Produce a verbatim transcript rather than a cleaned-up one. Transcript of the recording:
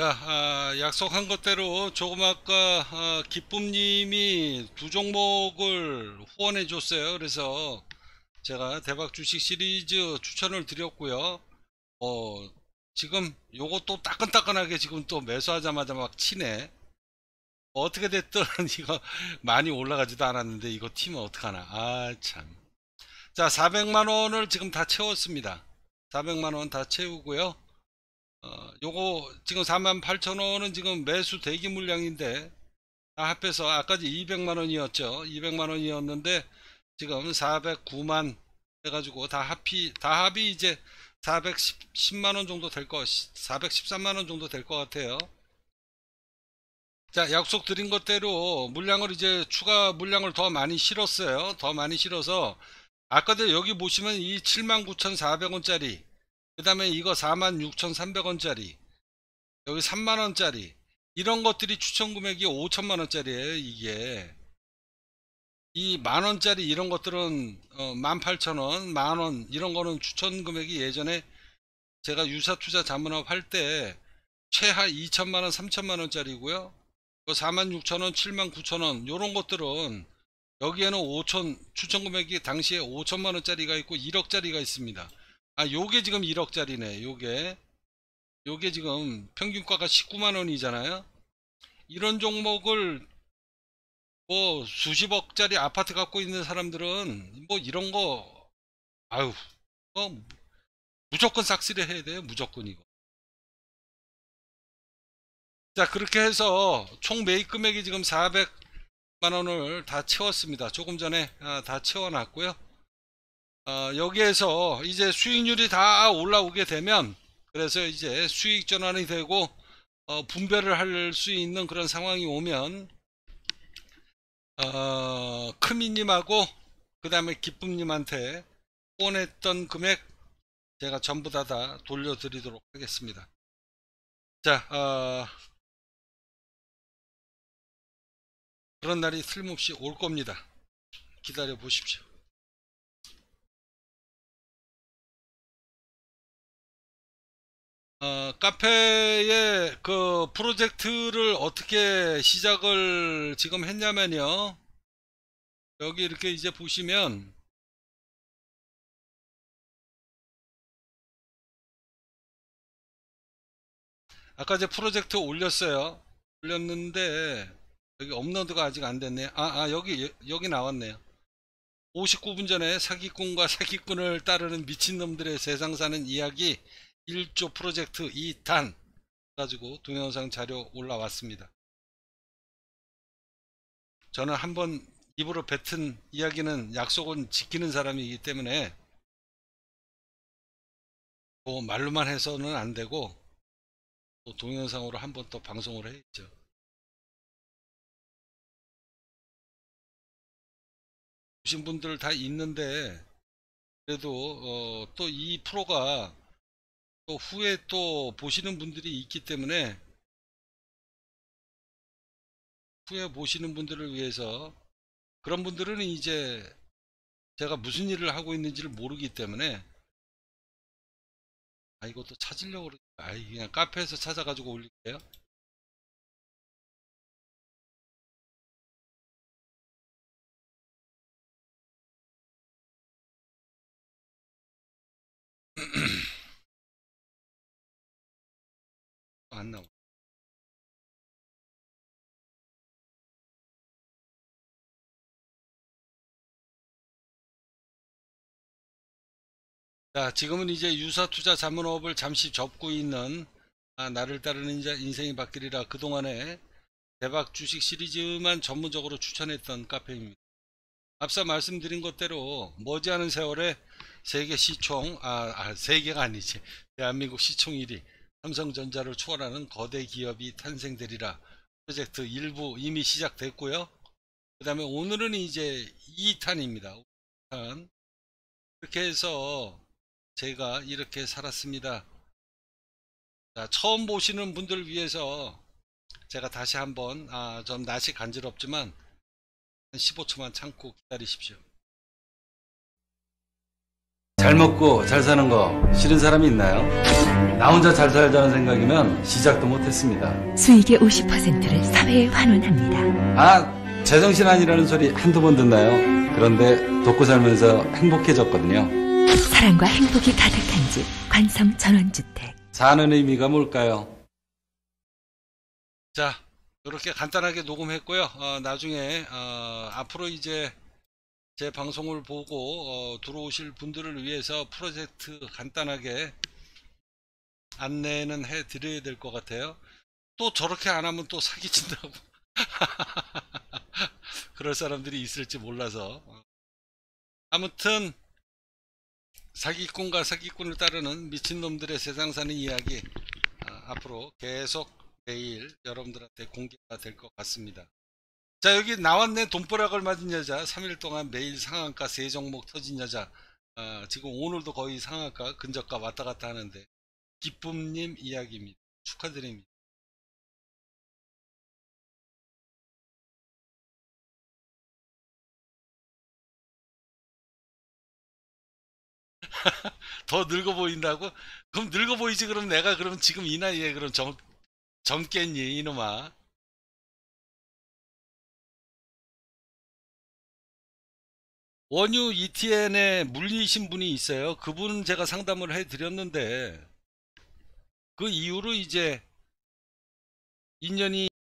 자, 아, 약속한 것대로 조금 아까 아, 기쁨님이 두 종목을 후원해 줬어요. 그래서 제가 대박 주식 시리즈 추천을 드렸고요. 어, 지금 요것도 따끈따끈하게 지금 또 매수하자마자 막 치네. 어떻게 됐든 이거 많이 올라가지도 않았는데 이거 튀면 어떡하나. 아, 참. 자, 사백만 원을 지금 다 채웠습니다. 사백만 원 다 채우고요. 어, 요거 지금 사만 팔천 원은 지금 매수 대기 물량인데 다 합해서 아까지 이백만 원이었죠. 이백만 원이었는데 지금 사백구만 해가지고 다 합이 다 합이 이제 사백십만 원 정도 될 거, 사백십삼만 원 정도 될 것 같아요. 자, 약속 드린 것대로 물량을 이제 추가 물량을 더 많이 실었어요. 더 많이 실어서 아까도 여기 보시면 이 칠만 구천사백 원짜리, 그 다음에 이거 사만 육천삼백 원짜리, 여기 삼만 원짜리, 이런 것들이 추천 금액이 오천만 원짜리예요. 이게 이 만원짜리 이런 것들은 어, 만 팔천 원, 만원 이런 거는 추천 금액이 예전에 제가 유사투자 자문업 할 때 최하 이천만 원, 삼천만 원짜리고요. 사만 육천 원, 칠만 구천 원 요런 것들은 여기에는 오천, 추천 금액이 당시에 오천만 원짜리가 있고 일억짜리가 있습니다. 아, 요게 지금 일억짜리네. 요게 요게 지금 평균가가 십구만 원이잖아요. 이런 종목을 뭐 수십억짜리 아파트 갖고 있는 사람들은 뭐 이런 거 아유 뭐 무조건 싹쓸이 해야 돼요. 무조건 이거. 자, 그렇게 해서 총 매입 금액이 지금 사백만 원을 다 채웠습니다. 조금 전에 아, 다 채워놨고요. 어, 여기에서 이제 수익률이 다 올라오게 되면 그래서 이제 수익 전환이 되고 어, 분배를 할 수 있는 그런 상황이 오면 어, 크미님하고 그 다음에 기쁨님한테 후원했던 금액 제가 전부 다, 다 돌려드리도록 하겠습니다. 자, 어, 그런 날이 틀림없이 올 겁니다. 기다려 보십시오. 어, 카페의 그 프로젝트를 어떻게 시작을 지금 했냐면요. 여기 이렇게 이제 보시면 아까 이제 프로젝트 올렸어요. 올렸는데 여기 업로드가 아직 안 됐네. 아, 아 여기 여기 나왔네요. 오십구 분 전에 사기꾼과 사기꾼을 따르는 미친놈들의 세상 사는 이야기 일 조 프로젝트 이 탄 가지고 동영상 자료 올라왔습니다. 저는 한번 입으로 뱉은 이야기는 약속은 지키는 사람이기 때문에 뭐 말로만 해서는 안 되고 또 동영상으로 한번 또 방송을 해야죠. 보신 분들 다 있는데 그래도 어, 또 이 프로가 또 후에 또 보시는 분들이 있기 때문에 후에 보시는 분들을 위해서 그런 분들은 이제 제가 무슨 일을 하고 있는지를 모르기 때문에 아 이것도 찾으려고 그러 아 그냥 카페에서 찾아가지고 올릴게요. 안 나와. 자, 지금은 이제 유사투자 자문업을 잠시 접고 있는 아, 나를 따르는 이제 인생이 바뀌리라 그동안에 대박 주식 시리즈만 전문적으로 추천했던 카페입니다. 앞서 말씀드린 것대로 머지않은 세월에 세계 시총 아, 아 세계가 아니지 대한민국 시총 일 위 삼성전자를 초월하는 거대 기업이 탄생되리라 프로젝트 일부 이미 시작됐고요. 그 다음에 오늘은 이제 이 탄입니다. 이 탄. 이렇게 해서 제가 이렇게 살았습니다. 자, 처음 보시는 분들을 위해서 제가 다시 한번 아, 좀 낯이 간지럽지만 한 십오 초만 참고 기다리십시오. 잘 먹고 잘 사는 거 싫은 사람이 있나요? 나 혼자 잘 살자는 생각이면 시작도 못했습니다. 수익의 오십 퍼센트를 사회에 환원합니다. 아, 제정신 아니라는 소리 한두 번 듣나요? 그런데 돕고 살면서 행복해졌거든요. 사랑과 행복이 가득한 집 관성 전원주택. 사는 의미가 뭘까요? 자, 이렇게 간단하게 녹음했고요. 어, 나중에 어, 앞으로 이제 제 방송을 보고 어, 들어오실 분들을 위해서 프로젝트 간단하게 안내는 해 드려야 될 것 같아요. 또 저렇게 안 하면 또 사기친다고 그럴 사람들이 있을지 몰라서. 아무튼 사기꾼과 사기꾼을 따르는 미친놈들의 세상 사는 이야기 어, 앞으로 계속 매일 여러분들한테 공개가 될 것 같습니다. 자, 여기 나왔네. 돈보락을 맞은 여자, 삼 일 동안 매일 상한가 세 종목 터진 여자. 어, 지금 오늘도 거의 상한가 근저가 왔다 갔다 하는데 기쁨님 이야기입니다. 축하드립니다. 더 늙어 보인다고? 그럼 늙어 보이지. 그럼 내가 그럼 지금 이 나이에 그럼 젊, 젊겠니 이놈아. 원유 이티엔에 물리신 분이 있어요. 그분은 제가 상담을 해 드렸는데 그 이후로 이제 인연이